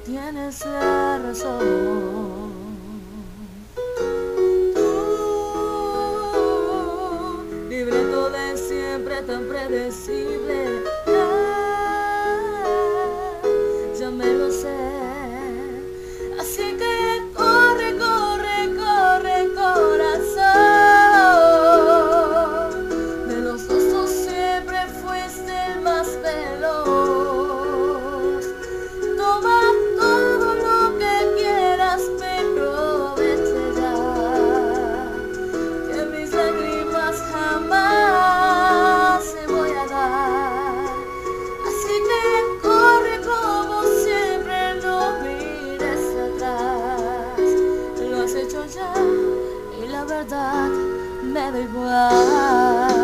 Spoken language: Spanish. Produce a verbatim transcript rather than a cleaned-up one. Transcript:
tienes la razón. Tu libreto de siempre tan predecible, ah, ya me lo sé. Así que corre, corre, corre, corazón. De los dos tú siempre fuiste el más veloz. Toma todo lo que quieras, pero vete ya, que mis lágrimas jamás se voy a dar. Así que corre como siempre, no mires atrás. Lo has hecho ya y la verdad me da igual.